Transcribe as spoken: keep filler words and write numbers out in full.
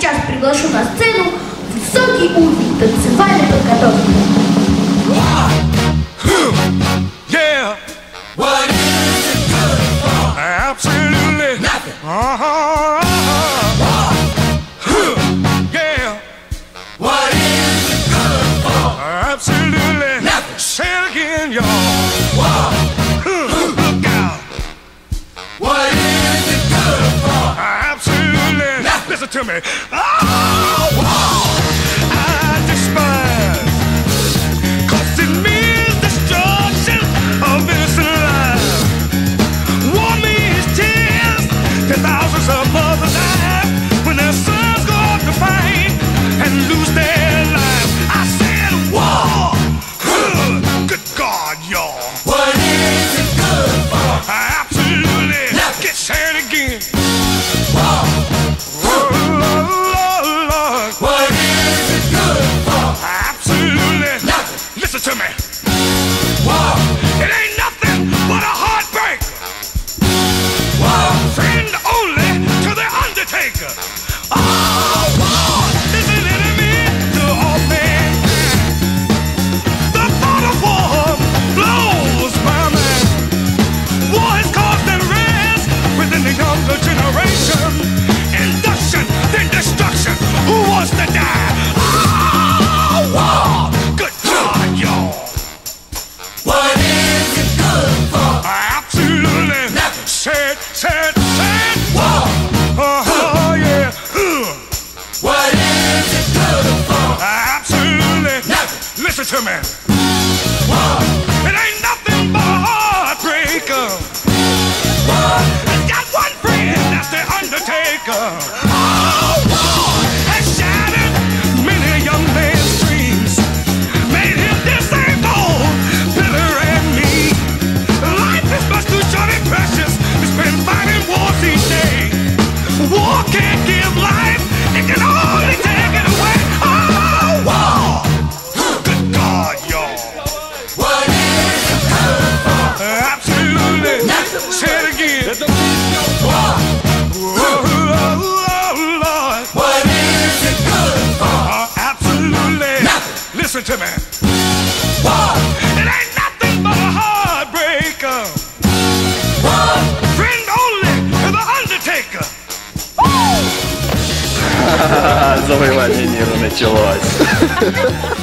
сейчас приглашу на сцену высокий уровень танцевальной подготовки. Yeah. What is it good for? Absolutely nothing. Uh-huh. Uh-huh. Yeah. What is it good for? Absolutely nothing. Say it again, y'all. Look out. What is it good for? Absolutely nothing. Listen to me. Oh, wow. I despise. Cause it means destruction of innocent lives. War means tears. Ten thousands of mothers die when their sons go off to fight and lose their lives. I said war. Good God, y'all. What is it good for? Absolutely. Get said again. War. Oh, Lord, Lord. What is it good for? Absolutely. Nothing. Listen to me. War. It ain't nothing but a heartbreak. War. Friend only to the undertaker. Oh, war is an enemy to all mankind. The thought of war blows my mind. War has caused unrest within the younger generation. Induction, then destruction. Who wants to die? Oh, war. Good God, y'all. What is it good for? Absolutely nothing. Said, said, said. War. Oh, yeah. Uh. What is it good for? Absolutely nothing. Listen to me. War. It ain't nothing but a heartbreaker. War. It's got one friend, that's the undertaker. Oh, war has shattered many young man's dreams. Made him disabled, bitter and mean. Life is much too short and precious to spend fighting wars each day. War can't give life, it can only take it away. Oh, war! Good God, y'all. What is it good for? Absolutely. Say it again. War. Oh, Lord. What is it good for? Uh, absolutely. Nothing. Listen to me. War. It ain't nothing but a heartbreaker. War. Friend only to the undertaker. Завоевание мира началось.